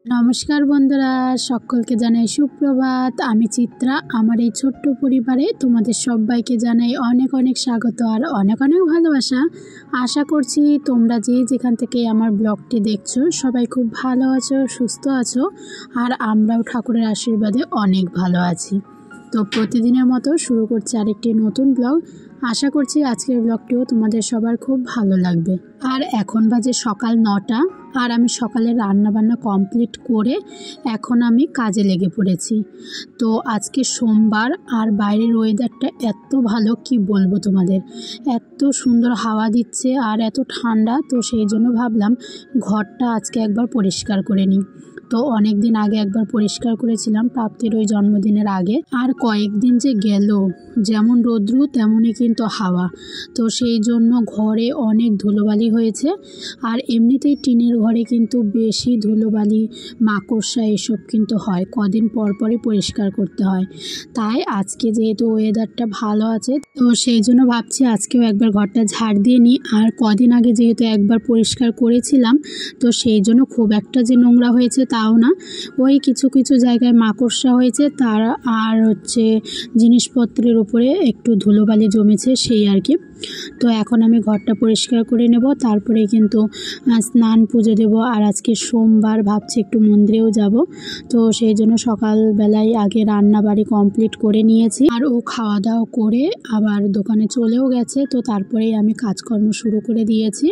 নমস্কার বন্ধুরা, সকলকে জানাই সুপ্রভাত। আমি চিত্রা। আমার এই ছোট্ট পরিবারে তোমাদের সবাইকে জানাই অনেক অনেক স্বাগত আর অনেক অনেক ভালোবাসা। আশা করছি তোমরা যে যেখান থেকে আমার ব্লগটি দেখছো সবাই খুব ভালো আছো, সুস্থ আছো, আর আমরাও ঠাকুরের আশীর্বাদে অনেক ভালো আছি। তো প্রতিদিনের মতো শুরু করছি আরেকটি নতুন ব্লগ। আশা করছি আজকের ব্লগটিও তোমাদের সবার খুব ভালো লাগবে। আর এখন বাজে সকাল 9টা, আর আমি সকালে রান্নাবান্না কমপ্লিট করে এখন আমি কাজে লেগে পড়েছি। তো আজকে সোমবার আর বাইরের ওয়েদারটা এত ভালো, কি বলবো তোমাদের, এত সুন্দর হাওয়া দিচ্ছে আর এত ঠান্ডা। তো সেই জন্য ভাবলাম ঘরটা আজকে একবার পরিষ্কার করে নিই। তো অনেক দিন আগে একবার পরিষ্কার করেছিলাম, প্রাপ্তির ওই জন্মদিনের আগে। আর কয়েকদিন যে গেল, যেমন রৌদ্র তেমনই কিন্তু হাওয়া। তো সেই জন্য ঘরে অনেক ধুলোবালি হয়েছে। আর এমনিতেই টিনের ঘরে কিন্তু বেশি ধুলোবালি, মাকড়সা এসব কিন্তু হয়, কদিন পর পরই পরিষ্কার করতে হয়। তাই আজকে যেহেতু ওয়েদারটা ভালো আছে, তো সেই জন্য ভাবছি আজকেও একবার ঘরটা ঝাড় দিয়ে নিই। আর কদিন আগে যেহেতু একবার পরিষ্কার করেছিলাম, তো সেই জন্য খুব একটা যে নোংরা হয়েছে তাও না, ওই কিছু কিছু জায়গায় মাকড়সা হয়েছে তার, আর জিনিসপত্রের উপরে একটু ধুলোবালি জমেছে, সেই আর কি। তো এখন আমি ঘরটা পরিষ্কার করে নেব, তারপরে কিন্তু স্নান পুজো দেব। আর আজকে সোমবার, ভাবছি একটু মন্দিরেও যাব। তো সেই জন্য সকালবেলায় আগে রান্না বাড়ি কমপ্লিট করে নিয়েছি, আর ও খাওয়া দাওয়া করে আবার দোকানে চলেও গেছে। তো তারপরেই আমি কাজকর্ম শুরু করে দিয়েছি।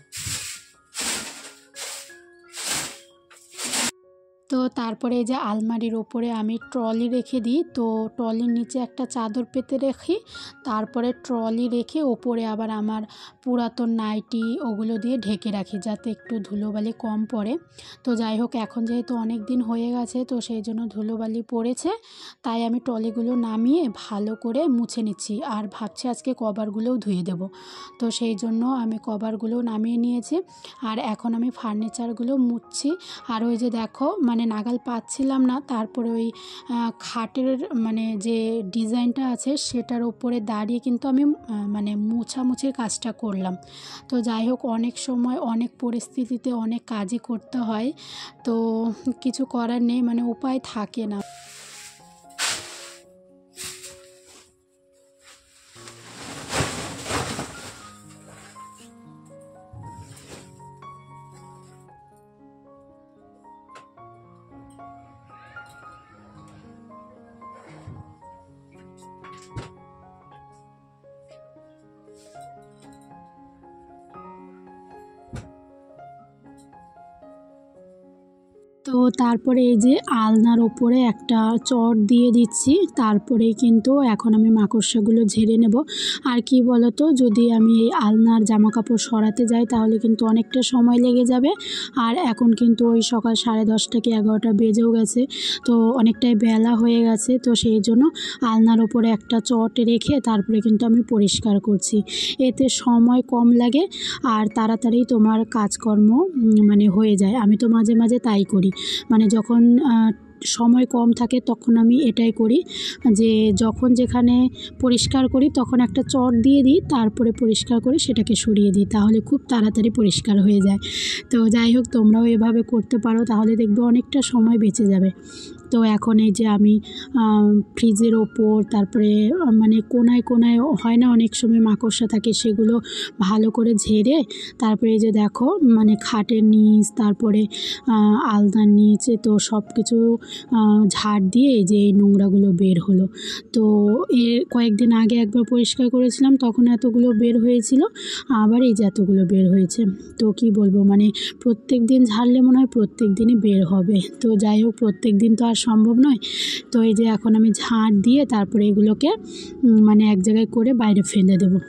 তো তারপরে এই যে আলমারির ওপরে আমি ট্রলি রেখে দিই, তো ট্রলির নিচে একটা চাদর পেতে রাখি, তারপরে ট্রলি রেখে ওপরে আবার আমার পুরাতন নাইটি ওগুলো দিয়ে ঢেকে রাখি, যাতে একটু ধুলোবালি কম পড়ে। তো যাই হোক, এখন যেহেতু অনেক দিন হয়ে গেছে, তো সেই জন্য ধুলোবালি পড়েছে, তাই আমি ট্রলিগুলো নামিয়ে ভালো করে মুছে নিচ্ছি। আর ভাবছি আজকে কভারগুলোও ধুয়ে দেব। তো সেই জন্য আমি কভারগুলোও নামিয়ে নিয়েছি, আর এখন আমি ফার্নিচারগুলো মুছছি। আর ওই যে দেখো, নাগাল পাচ্ছিলাম না, তারপরে ওই খাটের যে ডিজাইনটা আছে সেটার ওপরে দাঁড়িয়ে কিন্তু আমি মোছামুছির কাজটা করলাম। তো যাই হোক, অনেক সময় অনেক পরিস্থিতিতে অনেক কাজই করতে হয়, তো কিছু করার নেই, উপায় থাকে না। তো তারপরে এই যে আলনার ওপরে একটা চট দিয়ে দিচ্ছি, তারপরেই কিন্তু এখন আমি মাকড়সাগুলো ঝেড়ে নেব। আর কি বলতো, যদি আমি এই আলনার জামা কাপড় সরাতে যাই তাহলে কিন্তু অনেকটা সময় লেগে যাবে। আর এখন কিন্তু ওই সকাল 10:30 কি 11টা বেজেও গেছে, তো অনেকটাই বেলা হয়ে গেছে। তো সেই জন্য আলনার ওপরে একটা চট রেখে তারপরে কিন্তু আমি পরিষ্কার করছি, এতে সময় কম লাগে আর তাড়াতাড়ি তোমার কাজকর্ম হয়ে যায়। আমি তো মাঝে মাঝে তাই করি, যখন সময় কম থাকে তখন আমি এটাই করি, যে যখন যেখানে পরিষ্কার করি তখন একটা চট দিয়ে দিই, তারপরে পরিষ্কার করে সেটাকে সরিয়ে দিই, তাহলে খুব তাড়াতাড়ি পরিষ্কার হয়ে যায়। তো যাই হোক, তোমরাও এভাবে করতে পারো, তাহলে দেখবে অনেকটা সময় বেঁচে যাবে। তো এখন এই যে আমি ফ্রিজের ওপর, তারপরে কোনায় কোনায় হয় না অনেক সময় মাকড়সা থাকে, সেগুলো ভালো করে ঝেড়ে তারপরে এই যে দেখো খাটের নিচ, তারপরে আলনার নিচে, তো সব কিছু ঝাড় দিয়ে এই যে এই নোংরাগুলো বের হলো। তো এর কয়েকদিন আগে একবার পরিষ্কার করেছিলাম, তখন এতগুলো বের হয়েছিল, আবার এই যে এতগুলো বের হয়েছে। তো কি বলবো, প্রত্যেক দিন ঝাড়লে মনে হয় প্রত্যেক দিনই বের হবে। তো যাই হোক, প্রত্যেক দিন তো আর সম্ভব নয়। তো এই যে এখন আমি ঝাড় দিয়ে তারপরে এগুলোকে এক জায়গায় করে বাইরে ফেলে দেবো।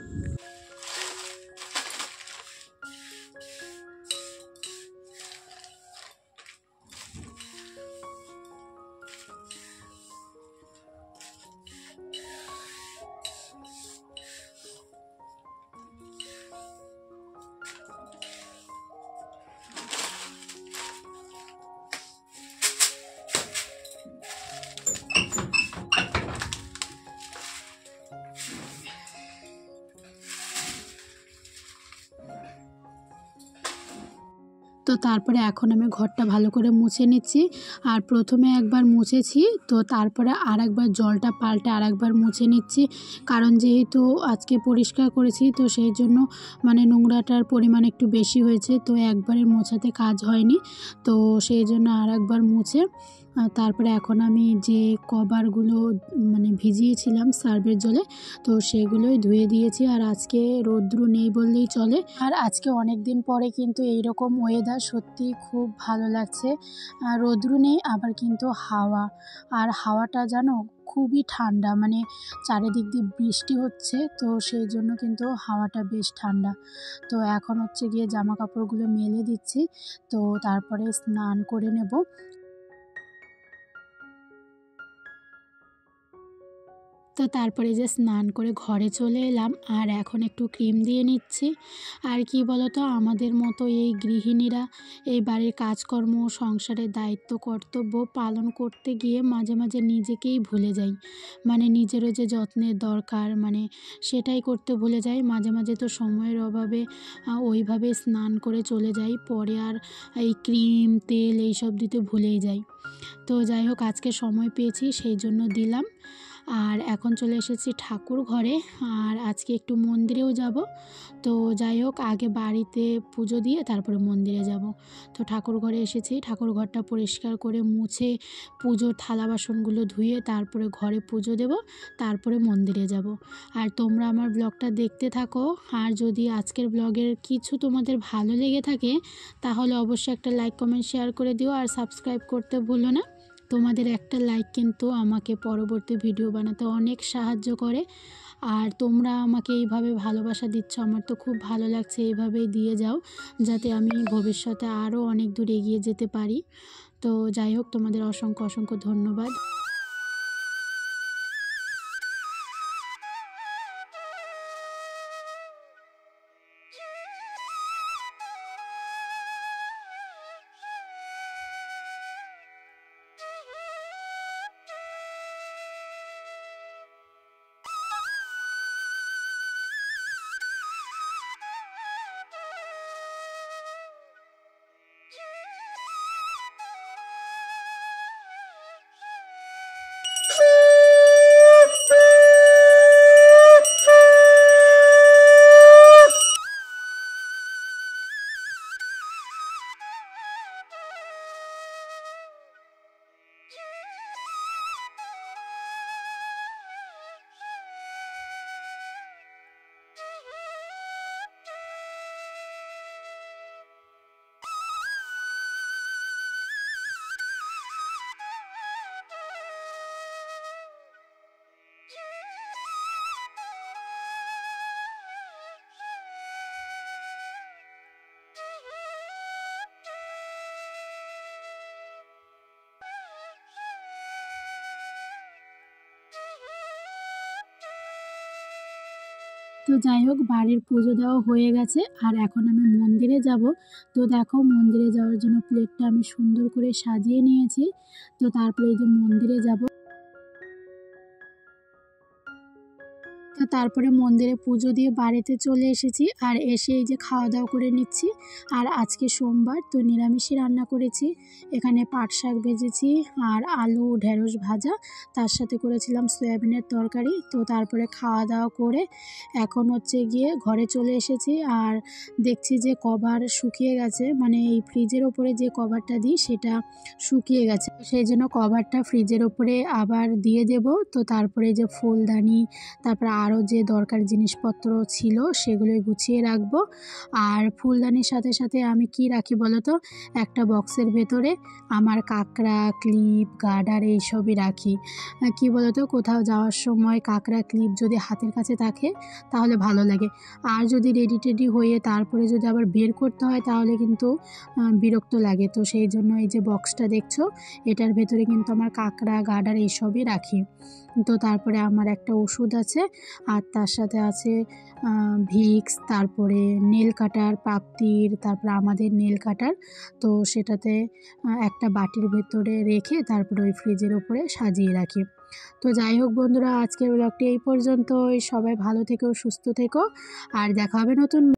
তো তারপরে এখন আমি ঘরটা ভালো করে মুছে নিচ্ছি। আর প্রথমে একবার মুছেছি, তো তারপরে আরেকবার জলটা পাল্টে আরেকবার মুছে নিচ্ছি, কারণ যেহেতু আজকে পরিষ্কার করেছি তো সেই জন্য মানে নোংরাটার পরিমাণ একটু বেশি হয়েছে, তো একবারে মোছাতে কাজ হয়নি, তো সেই জন্য আরেকবার মুছে তারপরে এখন আমি যে কভারগুলো মানে ভিজিয়েছিলাম সার্ফের জলে, তো সেগুলোই ধুয়ে দিয়েছি। আর আজকে রৌদ্র নেই বললেই চলে। আর আজকে অনেক দিন পরে কিন্তু এইরকম ওয়েদার সত্যি খুব ভালো লাগছে। রৌদ্র নেই, আবার কিন্তু হাওয়া, আর হাওয়াটা জানো খুবই ঠান্ডা, মানে চারিদিক দিয়ে বৃষ্টি হচ্ছে, তো সেই জন্য কিন্তু হাওয়াটা বেশ ঠান্ডা। তো এখন হচ্ছে গিয়ে জামা কাপড়গুলো মেলে দিচ্ছি, তো তারপরে স্নান করে নেব। তো তারপরে যে স্নান করে ঘরে চলে এলাম, আর এখন একটু ক্রিম দিয়ে নিচ্ছি। আর কি বলো তো, আমাদের মতো এই গৃহিণীরা এই বাড়ির কাজকর্ম, সংসারের দায়িত্ব কর্তব্য পালন করতে গিয়ে মাঝে মাঝে নিজেকেই ভুলে যাই, মানে নিজেরও যে যত্নের দরকার মানে সেটাই করতে ভুলে যাই। মাঝে মাঝে তো সময়ের অভাবে ওইভাবে স্নান করে চলে যাই, পরে আর এই ক্রিম তেল এইসব দিতে ভুলেই যাই। তো যাই হোক, আজকে সময় পেয়েছি সেই জন্য দিলাম। আর এখন চলে এসেছি ঠাকুর ঘরে, আর আজকে একটু মন্দিরেও যাব। তো যাই হোক, আগে বাড়িতে পুজো দিয়ে তারপরে মন্দিরে যাব। তো ঠাকুর ঘরে এসেছি, ঠাকুর ঘরটা পরিষ্কার করে মুছে পুজোর থালা বাসনগুলো ধুয়ে তারপরে ঘরে পুজো দেব, তারপরে মন্দিরে যাব। আর তোমরা আমার ব্লগটা দেখতে থাকো। আর যদি আজকের ব্লগের কিছু তোমাদের ভালো লেগে থাকে তাহলে অবশ্যই একটা লাইক কমেন্ট শেয়ার করে দিও, আর সাবস্ক্রাইব করতে ভুলো না। তোমাদের একটা লাইক কিন্তু আমাকে পরবর্তী ভিডিও বানাতে অনেক সাহায্য করে। আর তোমরা আমাকে এইভাবে ভালোবাসা দিচ্ছ, আমার তো খুব ভালো লাগছে। এইভাবেই দিয়ে যাও, যাতে আমি ভবিষ্যতে আরও অনেক দূর এগিয়ে যেতে পারি। তো যাই হোক, তোমাদের অসংখ্য অসংখ্য ধন্যবাদ। তো যাই হোক, বাড়ির পুজো দেওয়া হয়ে গেছে, আর এখন আমি মন্দিরে যাব। তো দেখো, মন্দিরে যাওয়ার জন্য প্লেটটা আমি সুন্দর করে সাজিয়ে নিয়েছি। তো তারপরে এই যে মন্দিরে যাব। তো তারপরে মন্দিরে পুজো দিয়ে বাড়িতে চলে এসেছি, আর এসে এই যে খাওয়া দাওয়া করে নিচ্ছি। আর আজকে সোমবার, তো নিরামিষই রান্না করেছি। এখানে পাট শাক ভেজেছি, আর আলু ঢেঁড়স ভাজা, তার সাথে করেছিলাম সয়াবিনের তরকারি। তো তারপরে খাওয়া দাওয়া করে এখন হচ্ছে গিয়ে ঘরে চলে এসেছি, আর দেখছি যে কভার শুকিয়ে গেছে, মানে এই ফ্রিজের ওপরে যে কভারটা দিই সেটা শুকিয়ে গেছে, সেই জন্য কভারটা ফ্রিজের ওপরে আবার দিয়ে দেব। তো তারপরে যে ফুলদানি, তারপরে আরও যে দরকারি জিনিসপত্র ছিল সেগুলোই গুছিয়ে রাখবো। আর ফুলদানির সাথে সাথে আমি কি রাখি বলো তো, একটা বক্সের ভেতরে আমার কাঁকড়া ক্লিপ গার্ডার এইসবই রাখি। কি বলো তো, কোথাও যাওয়ার সময় কাঁকড়া ক্লিপ যদি হাতের কাছে থাকে তাহলে ভালো লাগে, আর যদি রেডি টেডি হয়ে তারপরে যদি আবার বের করতে হয় তাহলে কিন্তু বিরক্ত লাগে। তো সেই জন্য এই যে বক্সটা দেখছো, এটার ভেতরে কিন্তু আমার কাঁকড়া গার্ডার এইসবই রাখি। তো তারপরে আমার একটা ওষুধ আছে, আর তার সাথে আছে ভিক্স, তারপরে নেল কাটার প্রাপ্তির, তারপরে আমাদের নেল কাটার। তো সেটাতে একটা বাটির ভেতরে রেখে তারপরে ওই ফ্রিজের ওপরে সাজিয়ে রাখি। তো যাই হোক বন্ধুরা, আজকের ব্লগটি এই পর্যন্তই। সবাই ভালো থেকো, সুস্থ থেকো, আর দেখা হবে নতুন